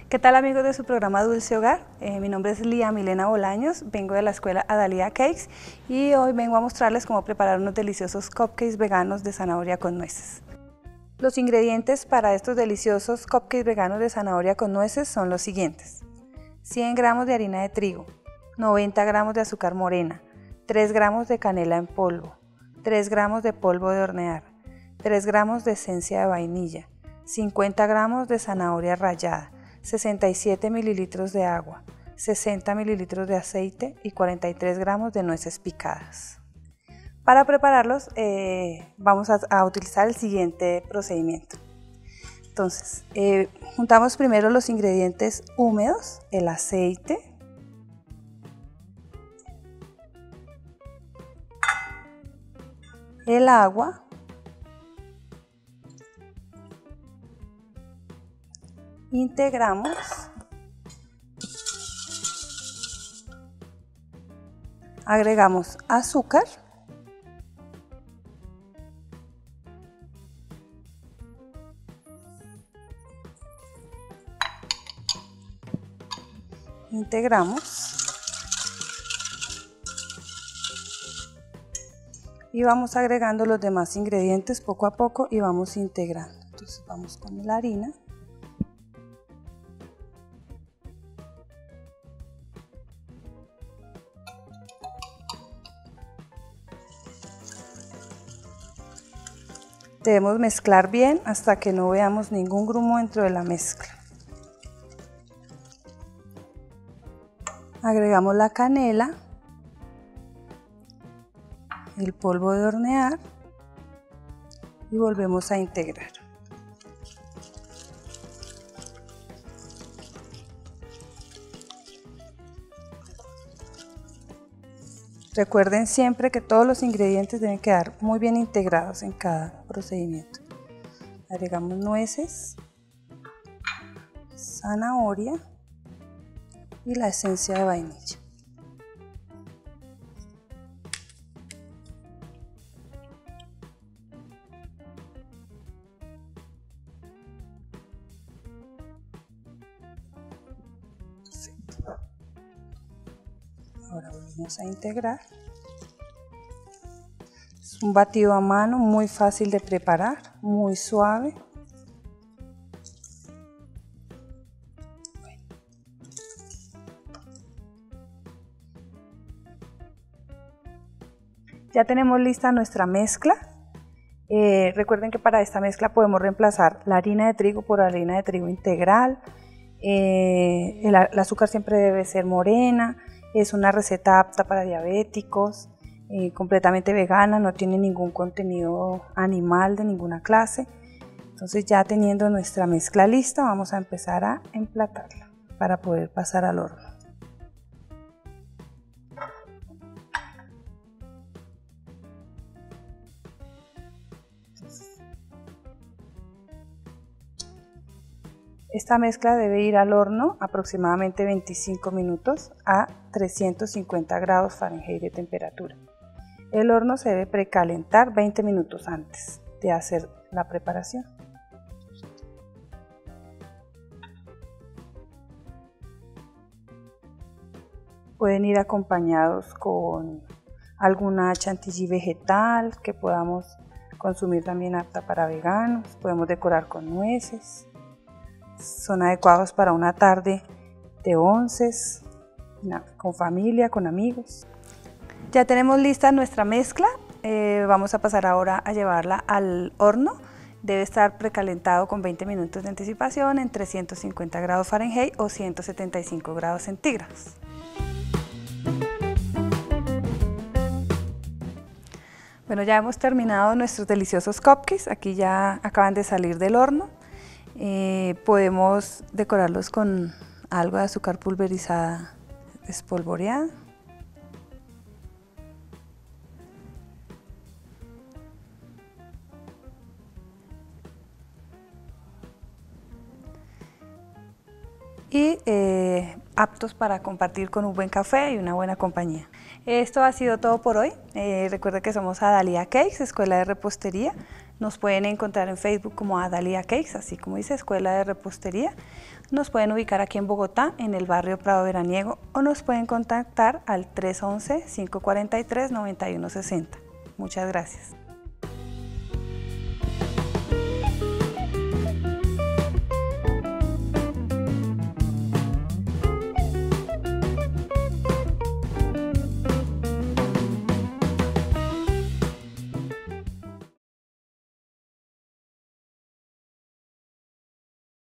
¿Qué tal, amigos de su programa Dulce Hogar? Mi nombre es Lía Milena Bolaños, vengo de la escuela Adalia Cakes y hoy vengo a mostrarles cómo preparar unos deliciosos cupcakes veganos de zanahoria con nueces. Los ingredientes para estos deliciosos cupcakes veganos de zanahoria con nueces son los siguientes: 100 gramos de harina de trigo, 90 gramos de azúcar morena, 3 gramos de canela en polvo, 3 gramos de polvo de hornear, 3 gramos de esencia de vainilla, 50 gramos de zanahoria rallada, 67 mililitros de agua, 60 mililitros de aceite y 43 gramos de nueces picadas. Para prepararlos vamos a utilizar el siguiente procedimiento. Entonces, juntamos primero los ingredientes húmedos, el aceite, el agua, integramos, agregamos azúcar, integramos y vamos agregando los demás ingredientes poco a poco y vamos integrando. Entonces vamos con la harina. Debemos mezclar bien hasta que no veamos ningún grumo dentro de la mezcla. Agregamos la canela, el polvo de hornear y volvemos a integrar. Recuerden siempre que todos los ingredientes deben quedar muy bien integrados en cada procedimiento. Agregamos nueces, zanahoria y la esencia de vainilla. Ahora volvemos a integrar. Es un batido a mano muy fácil de preparar, muy suave. Ya tenemos lista nuestra mezcla. Recuerden que para esta mezcla podemos reemplazar la harina de trigo por harina de trigo integral. El azúcar siempre debe ser morena. Es una receta apta para diabéticos, completamente vegana, no tiene ningún contenido animal de ninguna clase. Entonces, ya teniendo nuestra mezcla lista, vamos a empezar a emplatarla para poder pasar al horno. Esta mezcla debe ir al horno aproximadamente 25 minutos a 350 grados Fahrenheit de temperatura. El horno se debe precalentar 20 minutos antes de hacer la preparación. Pueden ir acompañados con alguna chantilly vegetal que podamos consumir, también apta para veganos. Podemos decorar con nueces. Son adecuados para una tarde de onces, con familia, con amigos. Ya tenemos lista nuestra mezcla. Vamos a pasar ahora a llevarla al horno. Debe estar precalentado con 20 minutos de anticipación en 350 grados Fahrenheit o 175 grados centígrados. Bueno, ya hemos terminado nuestros deliciosos cupcakes. Aquí ya acaban de salir del horno. Podemos decorarlos con algo de azúcar pulverizada espolvoreada. Y aptos para compartir con un buen café y una buena compañía. Esto ha sido todo por hoy. Recuerda que somos Adalia Cakes, escuela de repostería. Nos pueden encontrar en Facebook como Adalia Cakes, así como dice, Escuela de Repostería. Nos pueden ubicar aquí en Bogotá, en el barrio Prado Veraniego, o nos pueden contactar al 311-543-9160. Muchas gracias.